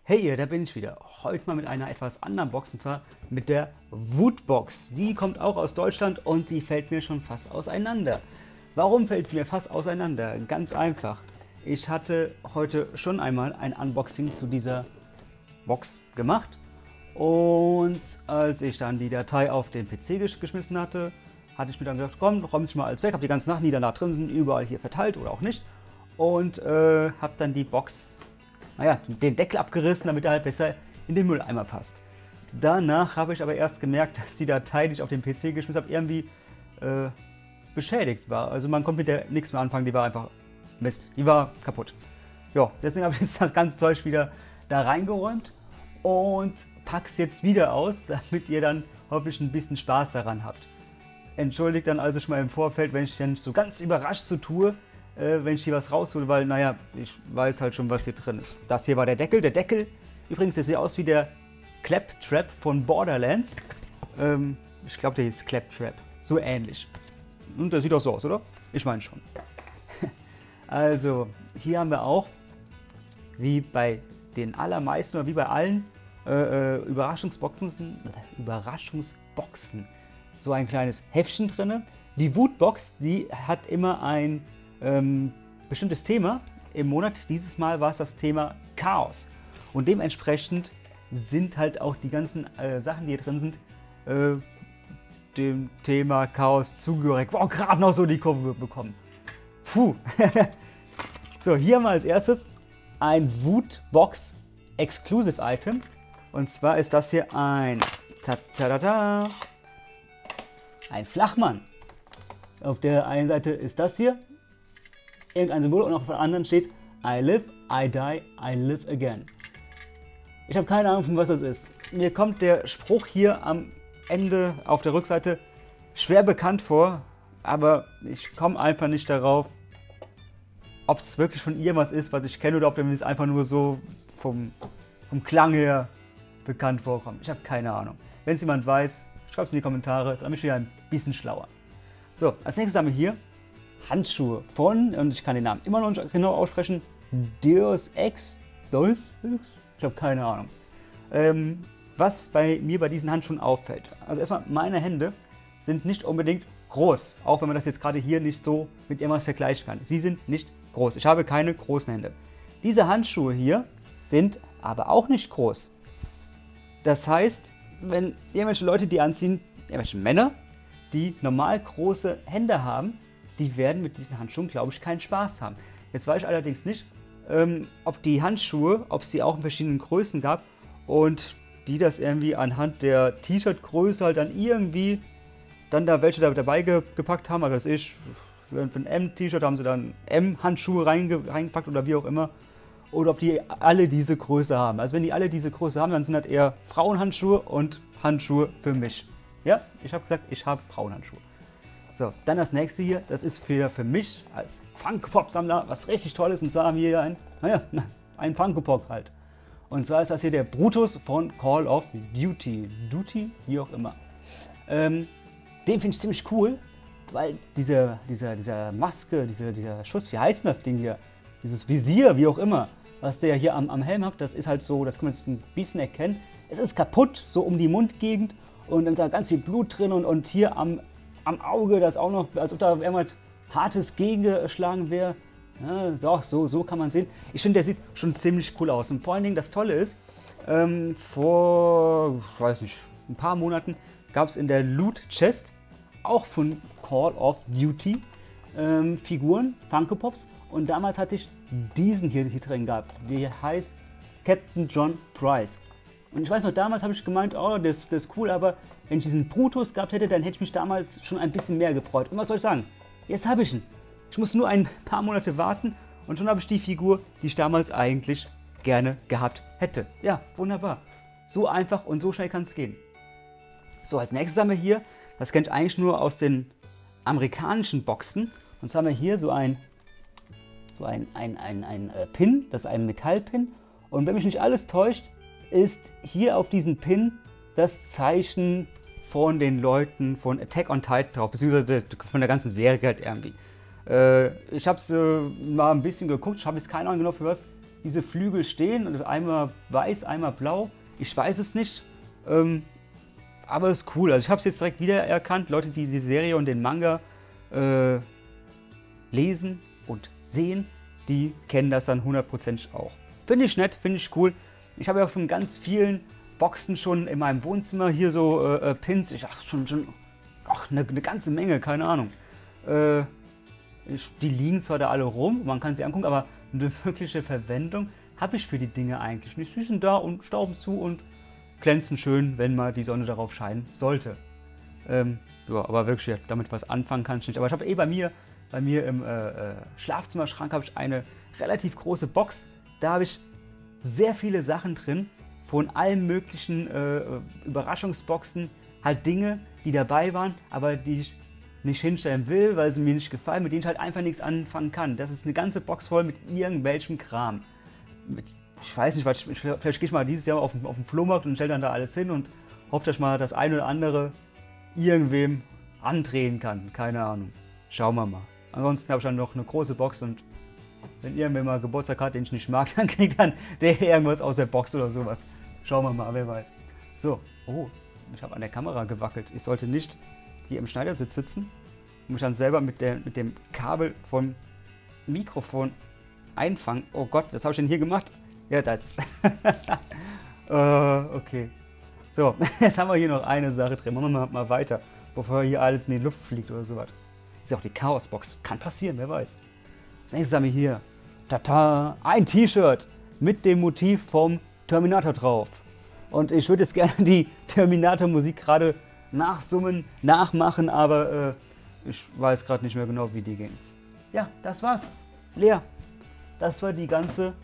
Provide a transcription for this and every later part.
Hey ihr, da bin ich wieder. Heute mal mit einer etwas anderen Box, und zwar mit der Wutbox. Die kommt auch aus Deutschland und sie fällt mir schon fast auseinander. Warum fällt sie mir fast auseinander? Ganz einfach. Ich hatte heute schon einmal ein Unboxing zu dieser Box gemacht. Und als ich dann die Datei auf den PC geschmissen hatte, hatte ich mir dann gedacht, komm, räum es mal alles weg. Habe die ganzen Sachen, die danach drin sind, überall hier verteilt oder auch nicht. Und habe dann die Box, den Deckel abgerissen, damit er halt besser in den Mülleimer passt. Danach habe ich aber erst gemerkt, dass die Datei, die ich auf den PC geschmissen habe, irgendwie beschädigt war. Also man konnte mit der nichts mehr anfangen, die war einfach Mist, die war kaputt. Ja, deswegen habe ich jetzt das ganze Zeug wieder da reingeräumt und packe es jetzt wieder aus, damit ihr dann hoffentlich ein bisschen Spaß daran habt. Entschuldigt dann also schon mal im Vorfeld, wenn ich dann so ganz überrascht so tue, wenn ich hier was raushole, weil, naja, ich weiß halt schon, was hier drin ist. Das hier war der Deckel. Der Deckel, übrigens, der sieht aus wie der Claptrap von Borderlands. Ich glaube, der ist Claptrap. So ähnlich. Und der sieht auch so aus, oder? Ich meine schon. Also, hier haben wir auch, wie bei den allermeisten oder wie bei allen Überraschungsboxen, so ein kleines Heftchen drin. Die Wutbox, die hat immer ein bestimmtes Thema im Monat. Dieses Mal war es das Thema Chaos. Und dementsprechend sind halt auch die ganzen Sachen, die hier drin sind, dem Thema Chaos zugehörig. Wow, gerade noch so die Kurve bekommen. Puh. So, hier haben wir als erstes ein Wutbox Exclusive Item. Und zwar ist das hier ein ein Flachmann. Auf der einen Seite ist das hier irgendein Symbol und auf der anderen steht I live, I die, I live again. Ich habe keine Ahnung, von was das ist. Mir kommt der Spruch hier am Ende auf der Rückseite schwer bekannt vor, aber ich komme einfach nicht darauf, ob es wirklich von ihr was ist, was ich kenne, oder ob mir es einfach nur so vom Klang her bekannt vorkommt. Ich habe keine Ahnung. Wenn es jemand weiß, schreibt es in die Kommentare, dann bin ich wieder ein bisschen schlauer. So, als nächstes haben wir hier Handschuhe von, und ich kann den Namen immer noch nicht genau aussprechen, Deus Ex. Ich habe keine Ahnung. Was bei mir bei diesen Handschuhen auffällt. Also erstmal, meine Hände sind nicht unbedingt groß, auch wenn man das jetzt gerade hier nicht so mit irgendwas vergleichen kann. Sie sind nicht groß. Ich habe keine großen Hände. Diese Handschuhe hier sind aber auch nicht groß. Das heißt, wenn irgendwelche Leute die anziehen, irgendwelche Männer, die normal große Hände haben, die werden mit diesen Handschuhen, glaube ich, keinen Spaß haben. Jetzt weiß ich allerdings nicht, ob die Handschuhe, ob es die auch in verschiedenen Größen gab und die das irgendwie anhand der T-Shirt-Größe halt dann irgendwie dann da welche dabei gepackt haben. Also für ein M-T-Shirt haben sie dann M-Handschuhe reingepackt oder wie auch immer. Oder ob die alle diese Größe haben. Also wenn die alle diese Größe haben, dann sind das eher Frauenhandschuhe und Handschuhe für mich. Ja, ich habe gesagt, ich habe Frauenhandschuhe. So, dann das nächste hier, das ist für mich als Funko-Pop-Sammler was richtig Tolles, und zwar haben wir hier ein Funko-Pop halt. Und zwar ist das hier der Brutus von Call of Duty, wie auch immer. Den finde ich ziemlich cool, weil dieser Maske, dieser Schuss, wie heißt denn das Ding hier? Dieses Visier, wie auch immer, was der hier am Helm hat, das ist halt so, das kann man jetzt ein bisschen erkennen. Es ist kaputt, so um die Mundgegend, und dann ist da ganz viel Blut drin, und hier am Auge, das auch noch, als ob da irgendwas Hartes gegengeschlagen wäre. Ja, so kann man sehen. Ich finde, der sieht schon ziemlich cool aus. Und vor allen Dingen, das Tolle ist, vor, ich weiß nicht, ein paar Monaten gab es in der Loot Chest auch von Call of Duty Figuren, Funko Pops. Und damals hatte ich diesen hier drin gehabt. Der heißt Captain John Price. Und ich weiß noch, damals habe ich gemeint, oh, das ist cool, aber wenn ich diesen Brutus gehabt hätte, dann hätte ich mich damals schon ein bisschen mehr gefreut. Und was soll ich sagen? Jetzt habe ich ihn. Ich muss nur ein paar Monate warten und schon habe ich die Figur, die ich damals eigentlich gerne gehabt hätte. Ja, wunderbar. So einfach und so schnell kann es gehen. So, als nächstes haben wir hier, das kennt ich eigentlich nur aus den amerikanischen Boxen. Und zwar haben wir hier so ein Pin, das ist ein Metallpin. Und wenn mich nicht alles täuscht, ist hier auf diesem Pin das Zeichen von den Leuten von Attack on Titan drauf, beziehungsweise von der ganzen Serie halt irgendwie. Ich habe es mal ein bisschen geguckt, ich habe jetzt keine Ahnung genau für was. diese Flügel stehen, und einmal weiß, einmal blau. Ich weiß es nicht, aber es ist cool. Also ich habe es jetzt direkt wiedererkannt. Leute, die die Serie und den Manga lesen und sehen, die kennen das dann 100% auch. Finde ich nett, finde ich cool. Ich habe ja von ganz vielen Boxen schon in meinem Wohnzimmer hier so Pins. Schon eine ganze Menge, keine Ahnung. Die liegen zwar da alle rum, man kann sie angucken, aber eine wirkliche Verwendung habe ich für die Dinge eigentlich nicht. Sie sind da und stauben zu und glänzen schön, wenn mal die Sonne darauf scheinen sollte. Ja, aber wirklich, damit was anfangen kann ich nicht. Aber ich habe bei mir im Schlafzimmerschrank habe ich eine relativ große Box. Da habe ich sehr viele Sachen drin, von allen möglichen Überraschungsboxen, halt Dinge, die dabei waren, aber die ich nicht hinstellen will, weil sie mir nicht gefallen, mit denen ich halt einfach nichts anfangen kann. Das ist eine ganze Box voll mit irgendwelchem Kram. Ich weiß nicht, vielleicht gehe ich mal dieses Jahr auf den Flohmarkt und stelle dann da alles hin und hoffe, dass ich mal das eine oder andere irgendwem andrehen kann. Keine Ahnung. Schauen wir mal. Ansonsten habe ich dann noch eine große Box, und wenn irgendwer mal Geburtstag hat, den ich nicht mag, dann kriegt dann der irgendwas aus der Box oder sowas. Schauen wir mal, wer weiß. So, oh, ich habe an der Kamera gewackelt. Ich sollte nicht hier im Schneidersitz sitzen und mich dann selber mit dem Kabel vom Mikrofon einfangen. Oh Gott, was habe ich denn hier gemacht? Ja, da ist es. Okay. So, jetzt haben wir hier noch eine Sache drin. Machen wir mal weiter, bevor hier alles in die Luft fliegt oder sowas. Ist ja auch die Chaosbox. Kann passieren, wer weiß. Als nächstes haben wir hier Tata, ein T-Shirt mit dem Motiv vom Terminator drauf. Und ich würde jetzt gerne die Terminator-Musik gerade nachsummen, nachmachen, aber ich weiß gerade nicht mehr genau, wie die ging. Ja, das war's. Leer. Das war die ganze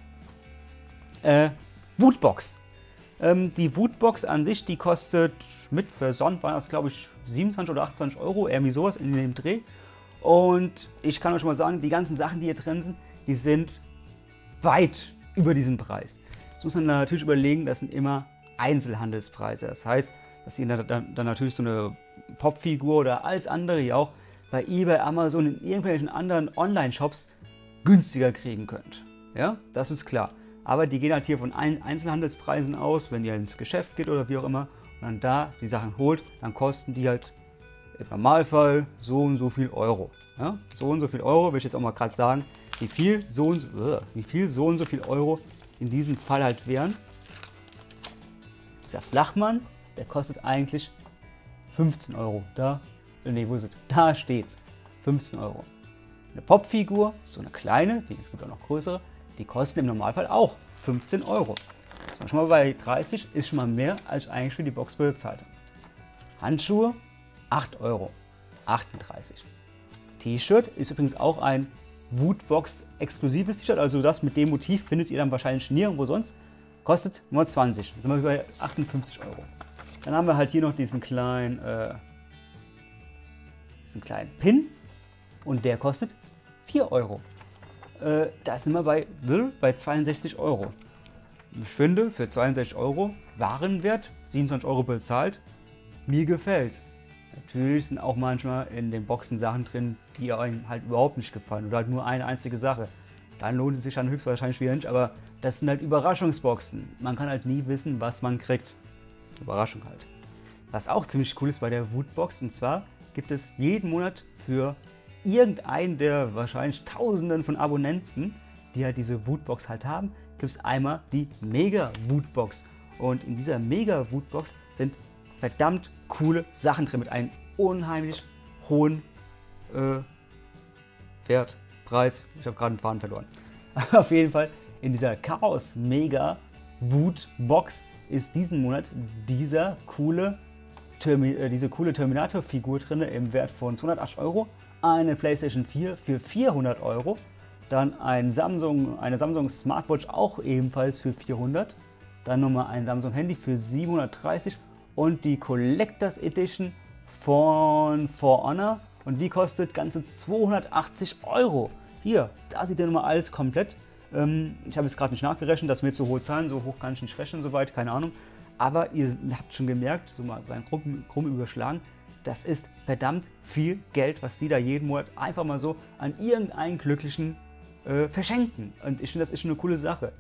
Wutbox. Die Wutbox an sich, die kostet mit Versand, waren das glaube ich 27 oder 28 Euro, irgendwie sowas in dem Dreh. Und ich kann euch schon mal sagen, die ganzen Sachen, die hier drin sind, die sind weit über diesen Preis. Das muss man natürlich überlegen, das sind immer Einzelhandelspreise. Das heißt, dass ihr dann natürlich so eine Popfigur oder alles andere hier auch bei eBay, Amazon, in irgendwelchen anderen Online-Shops günstiger kriegen könnt. Ja, das ist klar. Aber die gehen halt hier von Einzelhandelspreisen aus, wenn ihr ins Geschäft geht oder wie auch immer und dann da die Sachen holt, dann kosten die halt im Normalfall so und so viel Euro. Ja? So und so viel Euro, will ich jetzt auch mal gerade sagen, wie viel so und so viel Euro in diesem Fall halt wären. Dieser Flachmann, der kostet eigentlich 15 Euro. Wo ist es? Da steht's. 15 Euro. Eine Popfigur, so eine kleine, es gibt auch noch größere, die kosten im Normalfall auch 15 Euro. Das war schon mal bei 30, ist schon mal mehr, als ich eigentlich für die Box bezahlt habe. Handschuhe, 8 Euro. 38. T-Shirt ist übrigens auch ein Wutbox-exklusives T-Shirt, also das mit dem Motiv findet ihr dann wahrscheinlich nirgendwo sonst. Kostet nur 20. Dann sind wir bei 58 Euro. Dann haben wir halt hier noch diesen kleinen Pin und der kostet 4 Euro. Da sind wir bei 62 Euro. Ich finde, für 62 Euro Warenwert, 27 Euro bezahlt, mir gefällt's. Natürlich sind auch manchmal in den Boxen Sachen drin, die einem halt überhaupt nicht gefallen oder halt nur eine einzige Sache. Dann lohnt es sich dann höchstwahrscheinlich wieder nicht, aber das sind halt Überraschungsboxen. Man kann halt nie wissen, was man kriegt. Überraschung halt. Was auch ziemlich cool ist bei der Wutbox, und zwar gibt es jeden Monat für irgendeinen der wahrscheinlich Tausenden von Abonnenten, die halt diese Wutbox halt haben, gibt es einmal die Mega-Wutbox. Und in dieser Mega-Wutbox sind verdammt coole Sachen drin mit einem unheimlich hohen Preis. Ich habe gerade einen Faden verloren. Auf jeden Fall in dieser Chaos Mega Wutbox ist diesen Monat diese coole Terminator-Figur drin im Wert von 280 Euro, eine PlayStation 4 für 400 Euro, dann eine Samsung Smartwatch auch ebenfalls für 400, dann nochmal ein Samsung Handy für 730 und die Collectors Edition von For Honor und die kostet ganze 280 Euro. Hier, da seht ihr nochmal alles komplett. Ich habe es gerade nicht nachgerechnet, dass mir zu hohe Zahlen, so hoch kann ich nicht rechnen, soweit, keine Ahnung. Aber ihr habt schon gemerkt, so mal beim krumm überschlagen, das ist verdammt viel Geld, was die da jeden Monat einfach mal so an irgendeinen Glücklichen verschenken. Und ich finde, das ist schon eine coole Sache.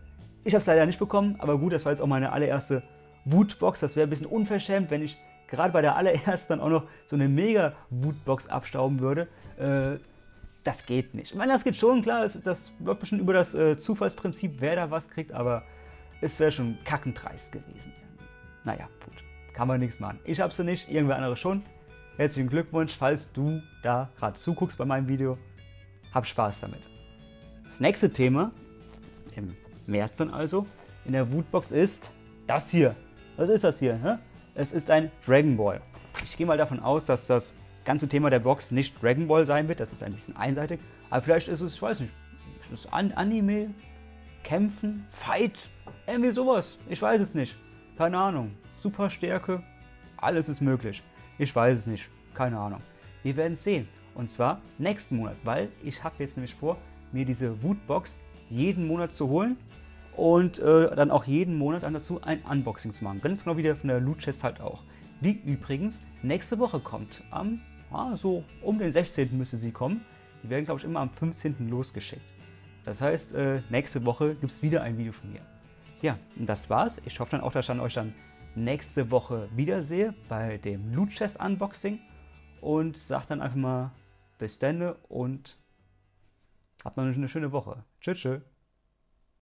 Ich habe es leider nicht bekommen, aber gut, das war jetzt auch meine allererste Wutbox. Das wäre ein bisschen unverschämt, wenn ich gerade bei der allerersten dann auch noch so eine Mega-Wutbox abstauben würde. Das geht nicht. Ich meine, das geht schon, klar, das läuft bestimmt über das Zufallsprinzip, wer da was kriegt, aber es wäre schon kackendreist gewesen. Naja, gut, kann man nichts machen. Ich habe sie nicht, irgendwer andere schon. Herzlichen Glückwunsch, falls du da gerade zuguckst bei meinem Video. Hab Spaß damit. Das nächste Thema, im März dann also, in der Wutbox ist das hier. Was ist das hier? Hä? Es ist ein Dragon Ball. Ich gehe mal davon aus, dass das ganze Thema der Box nicht Dragon Ball sein wird. Das ist ein bisschen einseitig. Aber vielleicht ist es, ich weiß nicht, ist es Anime, Kämpfen, Fight, irgendwie sowas. Ich weiß es nicht. Keine Ahnung. Superstärke, alles ist möglich. Ich weiß es nicht. Keine Ahnung. Wir werden es sehen. Und zwar nächsten Monat, weil ich habe jetzt nämlich vor, mir diese Wutbox jeden Monat zu holen und dann auch jeden Monat dann dazu ein Unboxing zu machen. Ganz genau wie der von der Loot Chest halt auch. Die übrigens nächste Woche kommt. So um den 16. müsste sie kommen. Die werden, glaube ich, immer am 15. losgeschickt. Das heißt, nächste Woche gibt es wieder ein Video von mir. Ja, und das war's. Ich hoffe dann auch, dass ich dann euch dann nächste Woche wiedersehe bei dem Loot Chest Unboxing. Und sag dann einfach mal bis dann und habt noch eine schöne Woche. Tschüss, tschüss.